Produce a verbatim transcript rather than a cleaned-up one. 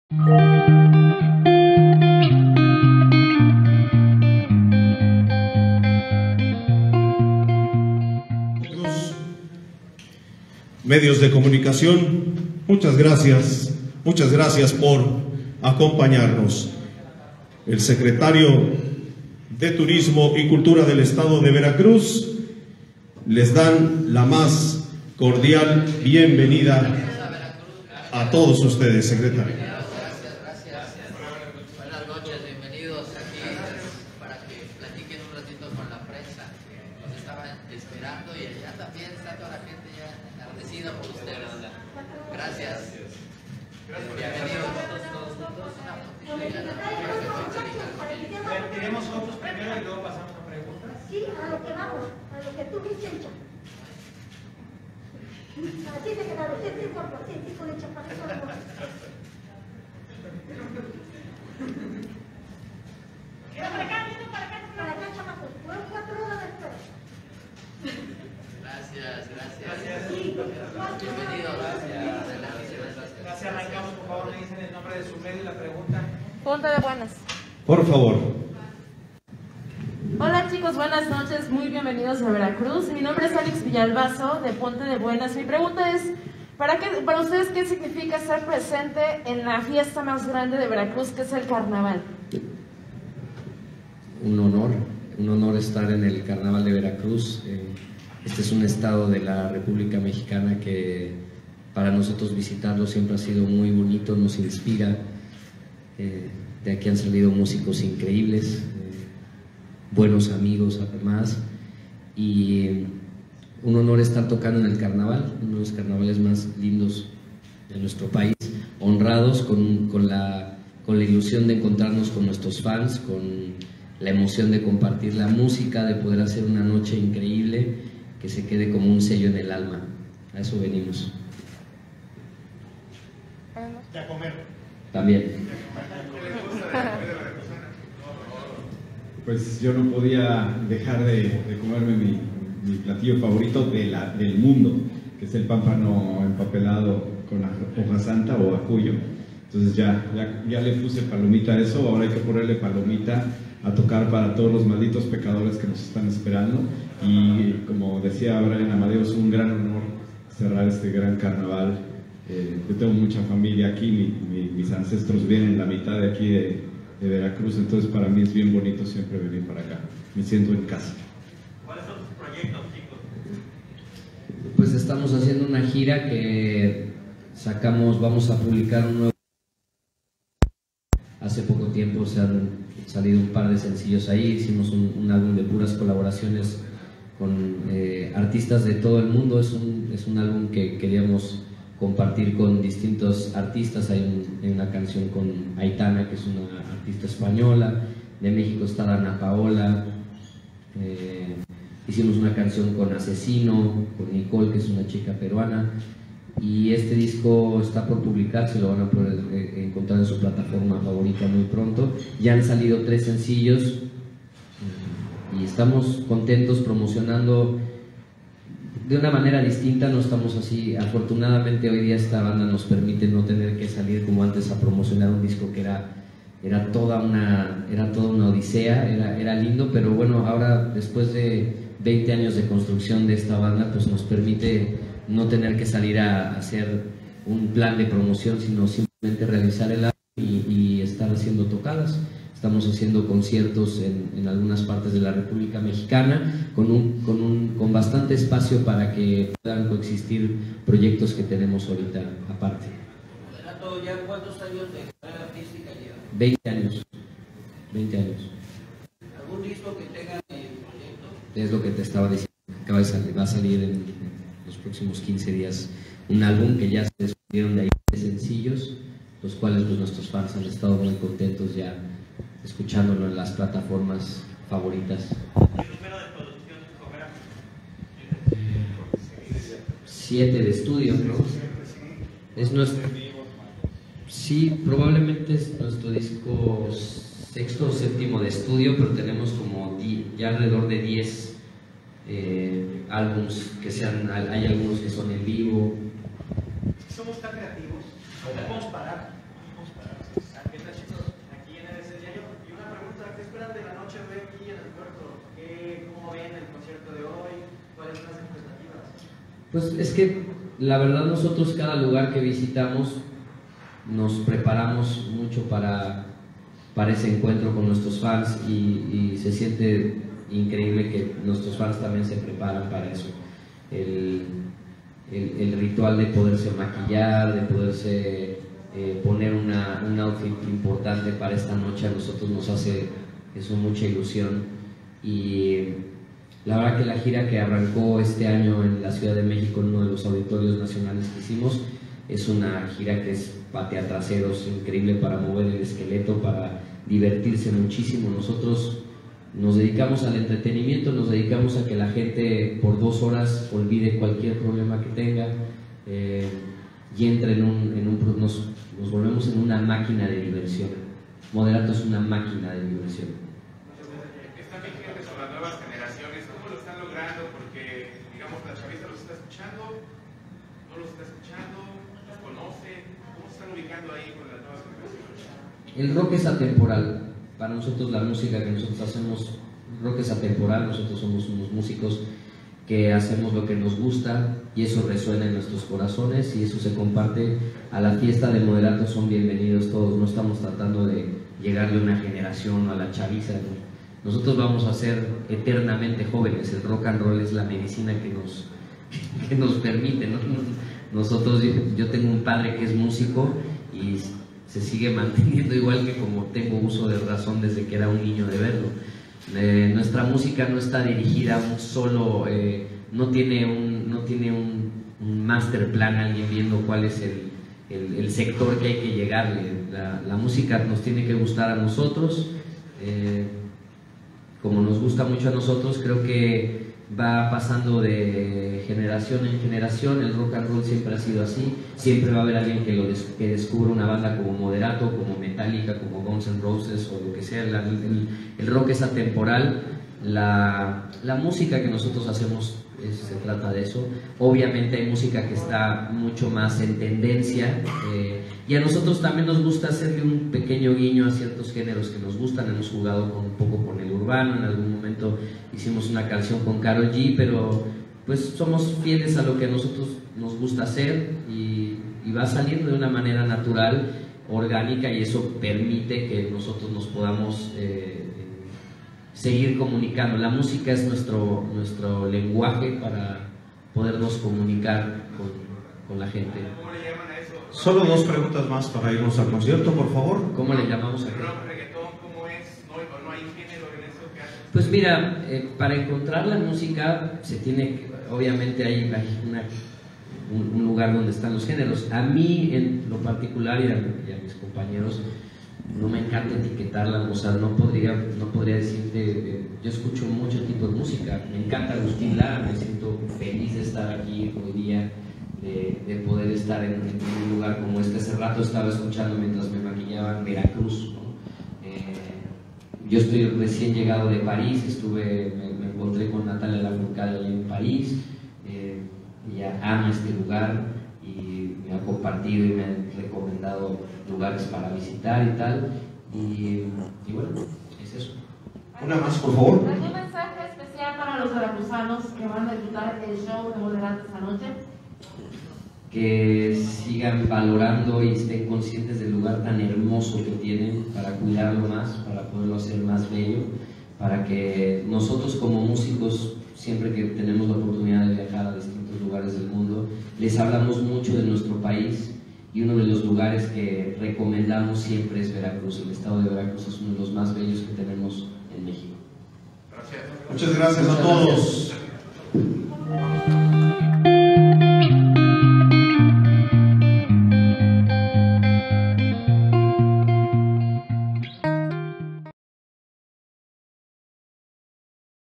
Medios de comunicación, muchas gracias, muchas gracias por acompañarnos. El secretario de Turismo y Cultura del Estado de Veracruz les dan la más cordial bienvenida a todos ustedes, secretario. Gracias, gracias. Buenas noches, bienvenidos aquí para que platiquen un ratito con la prensa que nos estaban esperando y allá también está toda la gente ya enardecida por ustedes. Gracias. Bienvenidos. Tenemos fotos primero y luego pasamos a preguntas. Sí, a lo que vamos, a lo que tú dices, hecha. Así se quedaron, sí, sí, por favor, sí, sí, con el chaparro. Mira para acá, mira para acá, para acá, chamacos. Fueron cuatro horas después. Gracias, gracias. Gracias. Bienvenidos. Gracias. Gracias, arrancamos, por favor, me dicen el nombre de su medio y la pregunta. Ponte de buenas. Por favor. Hola chicos, buenas noches, muy bienvenidos a Veracruz. Mi nombre es Alex Villalbazo, de Ponte de Buenas. Mi pregunta es, ¿para, qué, para ustedes qué significa estar presente en la fiesta más grande de Veracruz, que es el Carnaval? Un honor, un honor estar en el Carnaval de Veracruz. Este es un estado de la República Mexicana que para nosotros visitarlo siempre ha sido muy bonito, nos inspira. De aquí han salido músicos increíbles, buenos amigos además, y un honor estar tocando en el carnaval, uno de los carnavales más lindos de nuestro país, honrados con, con, la, con la ilusión de encontrarnos con nuestros fans, con la emoción de compartir la música, de poder hacer una noche increíble que se quede como un sello en el alma. A eso venimos. Ya comer. También. Pues yo no podía dejar de, de comerme mi, mi platillo favorito de la, del mundo, que es el pámpano empapelado con hoja santa o acuyo. Entonces ya, ya, ya le puse palomita a eso, ahora hay que ponerle palomita a tocar para todos los malditos pecadores que nos están esperando. Y como decía Brian Amadeo, es un gran honor cerrar este gran carnaval. Eh, yo tengo mucha familia aquí, mi, mi, mis ancestros vienen la mitad de aquí de, de Veracruz, entonces para mí es bien bonito siempre venir para acá, me siento en casa. ¿Cuáles son sus proyectos, chicos? Pues estamos haciendo una gira que sacamos, vamos a publicar un nuevo. Hace poco tiempo se han salido un par de sencillos ahí, hicimos un, un álbum de puras colaboraciones con eh, artistas de todo el mundo, es un, es un álbum que queríamos compartir con distintos artistas. Hay, un, hay una canción con Aitana, que es una artista española, de México está Dana Paola, eh, hicimos una canción con Asesino, con Nicole, que es una chica peruana, y este disco está por publicarse, lo van a poder eh, encontrar en su plataforma favorita muy pronto. Ya han salido tres sencillos eh, y estamos contentos promocionando de una manera distinta, no estamos así. Afortunadamente hoy día esta banda nos permite no tener que salir como antes a promocionar un disco que era, era, toda, una, era toda una odisea, era, era lindo, pero bueno, ahora después de veinte años de construcción de esta banda, pues nos permite no tener que salir a, a hacer un plan de promoción, sino simplemente realizar el álbum y, y estar haciendo tocadas. Estamos haciendo conciertos en, en algunas partes de la República Mexicana con, un, con, un, con bastante espacio para que puedan coexistir proyectos que tenemos ahorita aparte. Renato, ¿ya cuántos años de carrera artística lleva? veinte años. veinte años. ¿Algún disco que tenga en proyecto? Es lo que te estaba diciendo. Acaba de salir, va a salir en, en los próximos quince días un álbum que ya se desprendieron de ahí de sencillos, los cuales pues, nuestros fans han estado muy contentos ya escuchándolo en las plataformas favoritas. ¿El número de producción discográfica? Siete de estudio, ¿no? Es nuestro. Sí, probablemente es nuestro disco sexto o séptimo de estudio, pero tenemos como die, ya alrededor de diez eh, álbums que sean, hay algunos que son en vivo. Somos tan creativos, no podemos parar. No podemos parar. Pues es que la verdad nosotros cada lugar que visitamos nos preparamos mucho para, para ese encuentro con nuestros fans y, y se siente increíble que nuestros fans también se preparan para eso. El, el, el ritual de poderse maquillar, de poderse eh, poner una, un outfit importante para esta noche a nosotros nos hace eso mucha ilusión. Y la verdad que la gira que arrancó este año en la Ciudad de México, en uno de los auditorios nacionales que hicimos, es una gira que es patea traseros, increíble para mover el esqueleto, para divertirse muchísimo. Nosotros nos dedicamos al entretenimiento, nos dedicamos a que la gente por dos horas olvide cualquier problema que tenga eh, y entre en un, en un nos, nos volvemos en una máquina de diversión. Moderato es una máquina de diversión. Están vigentes con las nuevas generaciones, ¿cómo lo están logrando? Porque, digamos, la chaviza los está escuchando, no los está escuchando, los conoce, ¿cómo se están ubicando ahí con las nuevas generaciones? El rock es atemporal. Para nosotros la música que nosotros hacemos, rock es atemporal, nosotros somos unos músicos que hacemos lo que nos gusta y eso resuena en nuestros corazones y eso se comparte. A la fiesta de Moderato son bienvenidos todos, no estamos tratando de llegarle a una generación o a la chaviza, ¿no? Nosotros vamos a ser eternamente jóvenes, el rock and roll es la medicina que nos, que nos permite, ¿no? Nosotros, yo, yo tengo un padre que es músico y se sigue manteniendo igual que como tengo uso de razón desde que era un niño de verlo. Eh, nuestra música no está dirigida a un solo, eh, no tiene un, no tiene un, un master plan, alguien viendo cuál es el, el, el sector que hay que llegarle. La, la música nos tiene que gustar a nosotros, eh, como nos gusta mucho a nosotros, creo que va pasando de generación en generación. El rock and roll siempre ha sido así, siempre va a haber alguien que, lo des que descubra una banda como Moderato, como Metallica, como Guns N' Roses o lo que sea. La, el, el rock es atemporal, la, la música que nosotros hacemos es, se trata de eso. Obviamente hay música que está mucho más en tendencia eh, y a nosotros también nos gusta hacerle un pequeño guiño a ciertos géneros que nos gustan. Hemos jugado con, un poco con el urbano, en algún momento hicimos una canción con Karol G, pero pues somos fieles a lo que a nosotros nos gusta hacer y, y va saliendo de una manera natural, orgánica, y eso permite que nosotros nos podamos eh, seguir comunicando. La música es nuestro, nuestro lenguaje para podernos comunicar con, con la gente. ¿Cómo le llaman a eso? Solo dos preguntas más para irnos al concierto, por favor. ¿Cómo le llamamos a ¿El qué? rock, reggaetón, cómo es? ¿No, o no hay género en eso que hacen? Pues mira, eh, para encontrar la música se tiene que, obviamente hay, hay una, un, un lugar donde están los géneros. A mí en lo particular y a, y a mis compañeros no me encanta etiquetarla, o sea, no podría, no podría decirte, eh, yo escucho mucho tipo de música, me encanta Agustín Lara, me siento feliz de estar aquí hoy día, de, de poder estar en, en un lugar como este. Hace rato estaba escuchando mientras me maquillaba en Veracruz, ¿no? Eh, yo estoy recién llegado de París, estuve, me, me encontré con Natalia Lafourcade en París, eh, ella ama este lugar y me ha compartido y me ha recomendado lugares para visitar y tal, y, y bueno, es eso. Una más, por favor. ¿Algún mensaje especial para los veracruzanos que van a disfrutar el show de Moderato esta noche? Que sigan valorando y estén conscientes del lugar tan hermoso que tienen para cuidarlo más, para poderlo hacer más bello, para que nosotros como músicos, siempre que tenemos la oportunidad de viajar a distintos lugares del mundo, les hablamos mucho de nuestro país, y uno de los lugares que recomendamos siempre es Veracruz. El estado de Veracruz es uno de los más bellos que tenemos en México. Gracias. Muchas gracias a todos.